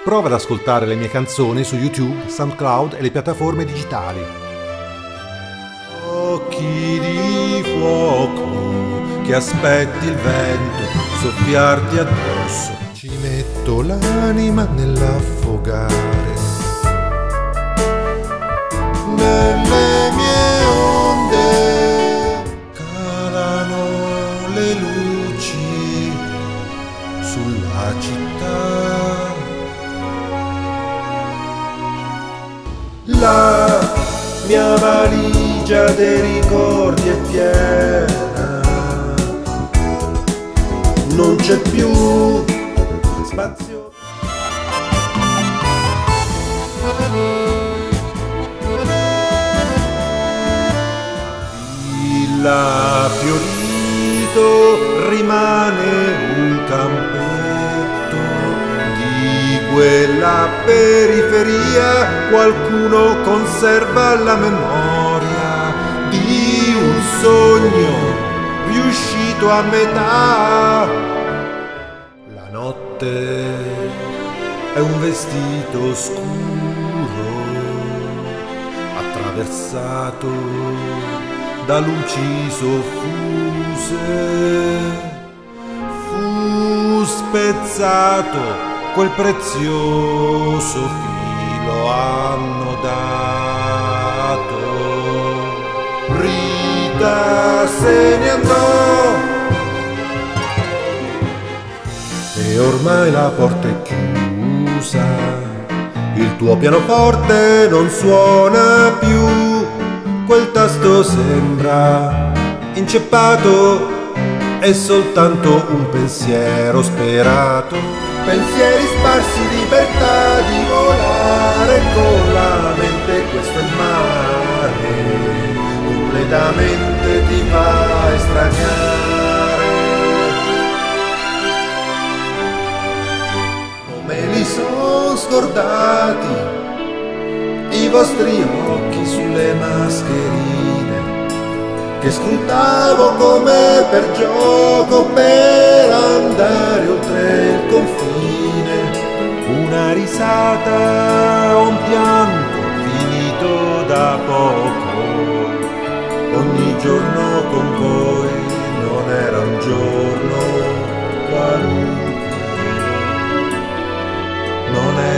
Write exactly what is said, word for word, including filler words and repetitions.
Prova ad ascoltare le mie canzoni su YouTube, SoundCloud e le piattaforme digitali. Occhi di fuoco, che aspetti il vento soffiarti addosso. Ci metto l'anima nell'affogare nelle mie onde. Calano le luci sulla città. La mia valigia dei ricordi è piena, non c'è più spazio. Villa Fiorito rimane un campetto di quella periferia. Qualcuno conserva la memoria di un sogno riuscito a metà. La notte è un vestito scuro attraversato da luci soffuse. Fu spezzato quel prezioso filo annodato. Rita se ne andò e ormai la porta è chiusa. Il tuo pianoforte non suona più. Quel tasto sembra inceppato, è soltanto un pensiero sperato. Pensieri sparsi, libertà di volare con la mente, questo è il mare, completamente ti fa estraniare. Come li son scordati i vostri occhi sulle mascherine che scrutavo come per gioco per andare oltre il confine. Una risata, un pianto finito da poco. Ogni giorno con voi non era un giorno qualunque, non era